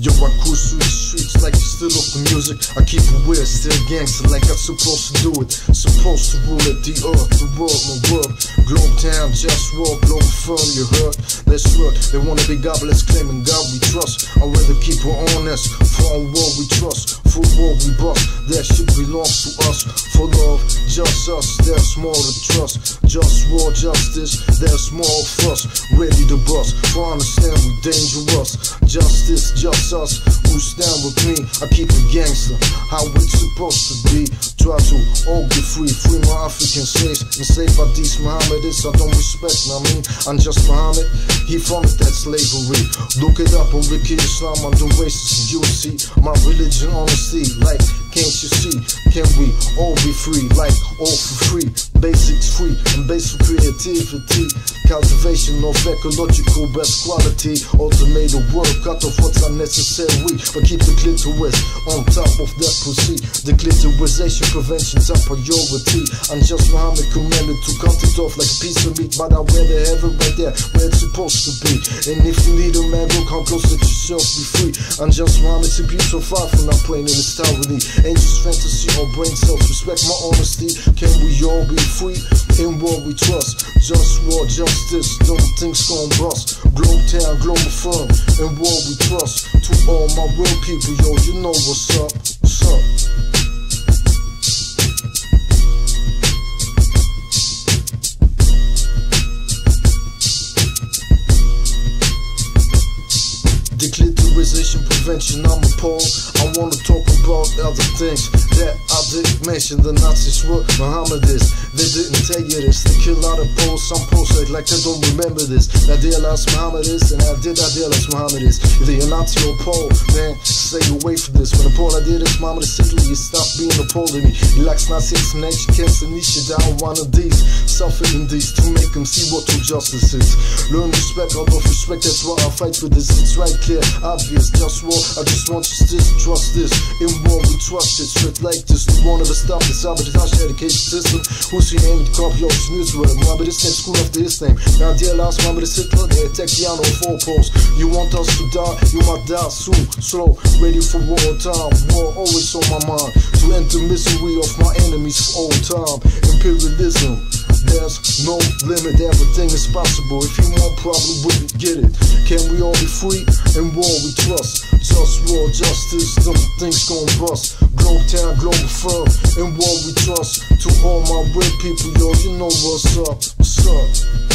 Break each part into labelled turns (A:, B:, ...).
A: Yo, I cruise through the streets like you still off the music. I keep it weird, still gangster like I'm supposed to do it. Supposed to rule at the earth, the world, my world. Globe town, just walk, globe firm, you heard? Let's work, they wanna be godless, claiming God we trust. I'd rather keep it honest, for on war we trust. For war we bust, that shit belongs to us. For love, just us, there's more to trust. Just war, justice, there's more of us. Ready to bust, for understand we dangerous. Justice, just us, who stand with me. I keep it gangster, how it's supposed to be. Try to all get free, free my African slaves. Enslaved by these Mohammedists, I don't respect, I mean, I'm just Muhammad. He funded that slavery. Look it up on Wiki Islam, under racism, you'll see my religion honesty. Like, can't you see? Can we all be free? Like, all for free. Basics free and basic creativity. Cultivation of ecological best quality. Automated work, cut off what's unnecessary. But keep the clitoris on top of that pussy. The clitorisation prevention top priority. I'm just Muhammad commanded to cut it off like a piece of meat. But I wear the heaven right there where it's supposed to be. And if you need a man, go come close, let yourself be free. I'm just Muhammad, to be so far from not playing in this tyranny. Angels fantasy or brain cells, respect my honesty. Can we all be free in what we trust? Just war, justice, no things gon' bust. Globe town, global firm, in what we trust. To all my real people, yo, you know what's up, what's up. Declitterization prevention, I'm appalled. I wanna talk about other things that I didn't mention. The Nazis were Mohammedists. They didn't tell you this. They kill out of Poles. Some Poles act like they don't remember this. I realized Mohammedists, and I realize Mohammedists. Either you're Nazi or Pole, man, stay away from this. When the Pole I did this, Mohammedist Hitler, you stop being a Pole to me. He likes Nazis and ancient camps and niche down one of these. Suffering these to make them see what true justice is. Learn respect, out of respect, that's why I fight for this. It's right clear, obvious, just war. I just want you to trust this. In war we trust it, straight like this. We won't ever stop the sabotage education system. Who's he aimed to copy your news with? Mohammedist name, school after his name. Now dear last Mohammedist Hitler, they attack the on four poles. You want us to die, you might die soon. Slow, ready for war time. War always on my mind. To end the misery of my enemies for all time. Imperialism, there's no limit, everything is possible. If you want, probably wouldn't get it. Can we all be free? In war we trust. Just war, justice, them things gon' bust. Globe town, global firm. In war we trust. To all my real people, yo, you know what's up, what's up.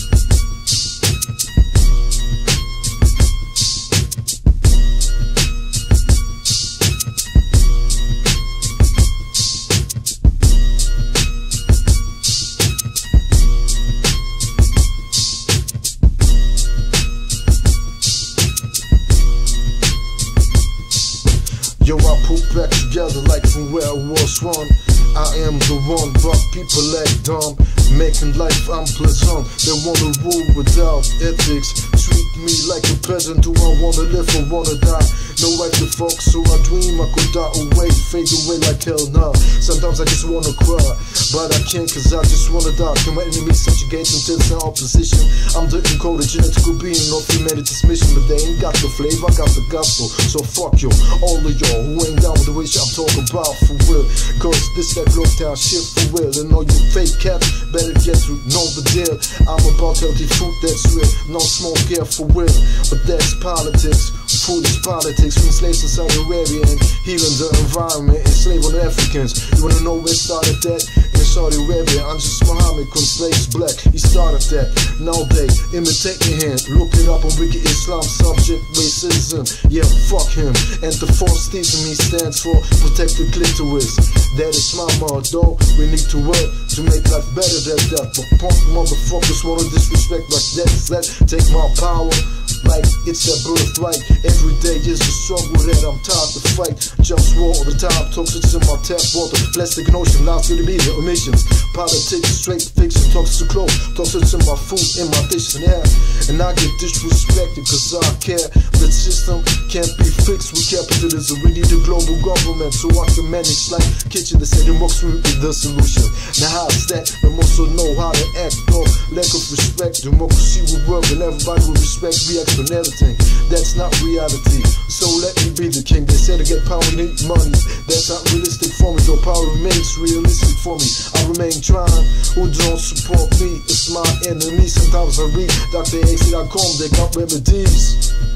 A: Yo, I put back together like from where I was one. I am the one, but people act dumb, making life unpleasant. They wanna rule without ethics, treat me like a peasant. Do I wanna live or wanna die? No right to fuck, so I dream I could die away, fade away like hell nah. Sometimes I just wanna cry, but I can't cause I just wanna die. Can my enemies subjugate until it's in opposition? I'm the encoded genetical being of humanity's mission, but they ain't got the flavor, I got the gospel. So fuck you, all of y'all who ain't down with the wish I'm talking about for real. Cause this that Globe town shit for real. And all you fake cats better get to know the deal. I'm about healthy food that's real, no smoke here for real. But that's politics, food is politics. From slaves to Saudi Arabia and healing the environment, enslaving Africans. You wanna know where it started that? In Saudi Arabia, I'm just Muhammad, when slaves black, he started that. Now they imitate me hand, look it up on Wiki Islam, subject racism. Yeah, fuck him. And the false theism he stands for, protect the clitoris. That is my motto. We need to work to make life better than that. But punk motherfuckers wanna disrespect like that. Take my power like it's their birthright. Every day is a struggle that I'm tired to fight. Just war all the time, toxic in my tap water. Plastic and ocean, life to the media, emissions. Politics, straight fiction, toxic clothes. Toxic in my food, in my dishes and air. And I get disrespected cause I care. The system can't be fixed with capitalism. We need a global government so I can manage like kitchen. They say democracy is the solution. Now how's that? They also know how to act, no lack of respect. Democracy will work and everybody will respect, react on everything. That's not reality, so let me be the king. They say to get power we need money. That's not realistic for me, though power remains realistic for me. I remain trying, who don't support me, it's my enemy. Sometimes I read DrAxi.com, they got remedies.